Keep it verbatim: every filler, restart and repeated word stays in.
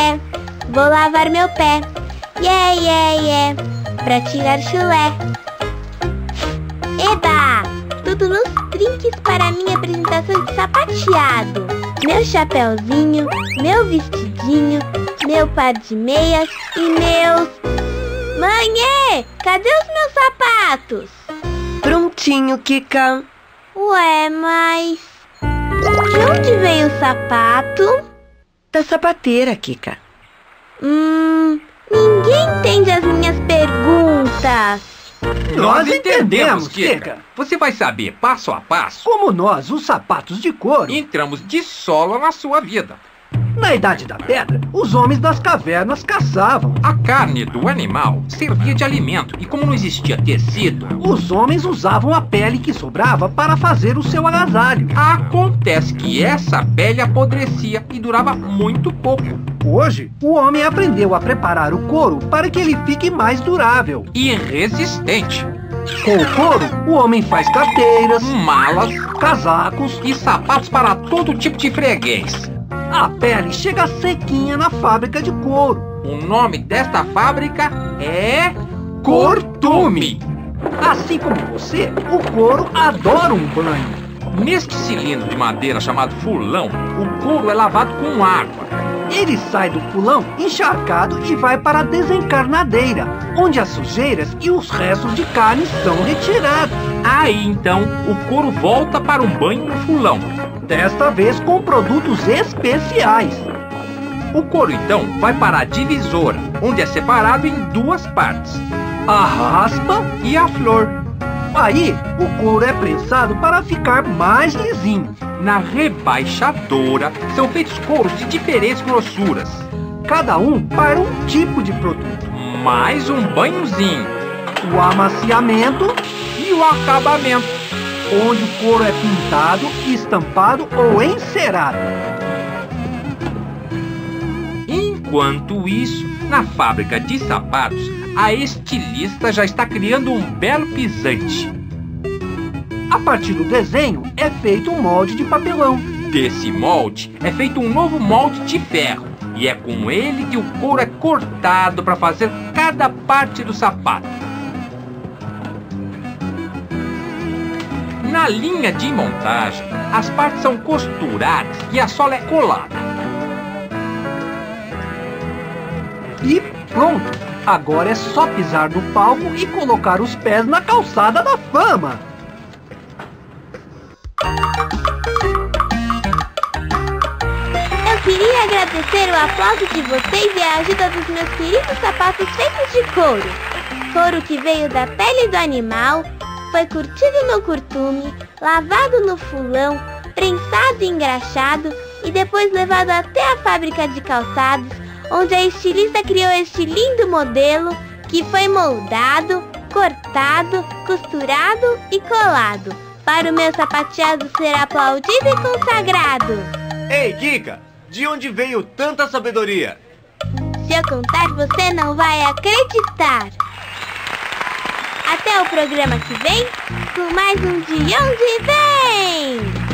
yeah. Vou lavar meu pé, yeah, yeah, yeah, pra tirar chulé. Eba! Tudo nos trinques para minha apresentação de sapateado. Meu chapéuzinho, meu vestidinho, meu par de meias e meus... Mãe, cadê os meus sapatos? Prontinho, Kika. Ué, mas... de onde veio o sapato? Da sapateira, Kika. Hum... Ninguém entende as minhas perguntas. Nós entendemos, Kika. Você vai saber passo a passo como nós, os sapatos de couro, entramos de sola na sua vida. Na Idade da Pedra, os homens das cavernas caçavam. A carne do animal servia de alimento e, como não existia tecido, os homens usavam a pele que sobrava para fazer o seu agasalho. Acontece que essa pele apodrecia e durava muito pouco. Hoje, o homem aprendeu a preparar o couro para que ele fique mais durável e resistente. Com o couro, o homem faz carteiras, malas, casacos e sapatos para todo tipo de freguês. A pele chega sequinha na fábrica de couro. O nome desta fábrica é Cortume. Assim como você, o couro adora um banho. Neste cilindro de madeira chamado fulão, o couro é lavado com água. Ele sai do fulão encharcado e vai para a desencarnadeira, onde as sujeiras e os restos de carne são retirados. Aí então o couro volta para um banho no fulão. Desta vez com produtos especiais. O couro então vai para a divisora, onde é separado em duas partes: a raspa e a flor. Aí o couro é prensado para ficar mais lisinho. Na rebaixadora são feitos couros de diferentes grossuras, cada um para um tipo de produto. Mais um banhozinho, o amaciamento e o acabamento, onde o couro é pintado, estampado ou encerado. Enquanto isso, na fábrica de sapatos, a estilista já está criando um belo pisante. A partir do desenho é feito um molde de papelão. Desse molde é feito um novo molde de ferro. E é com ele que o couro é cortado para fazer cada parte do sapato. Na linha de montagem, as partes são costuradas e a sola é colada. E pronto! Agora é só pisar no palco e colocar os pés na calçada da fama! Eu queria agradecer o aplauso de vocês e a ajuda dos meus queridos sapatos feitos de couro. Couro que veio da pele do animal, foi curtido no curtume, lavado no fulão, prensado e engraxado e depois levado até a fábrica de calçados, onde a estilista criou este lindo modelo que foi moldado, cortado, costurado e colado, para o meu sapateado ser aplaudido e consagrado. Ei, Kika, de onde veio tanta sabedoria? Se eu contar, você não vai acreditar. Até o programa que vem, com mais um De Onde Vem!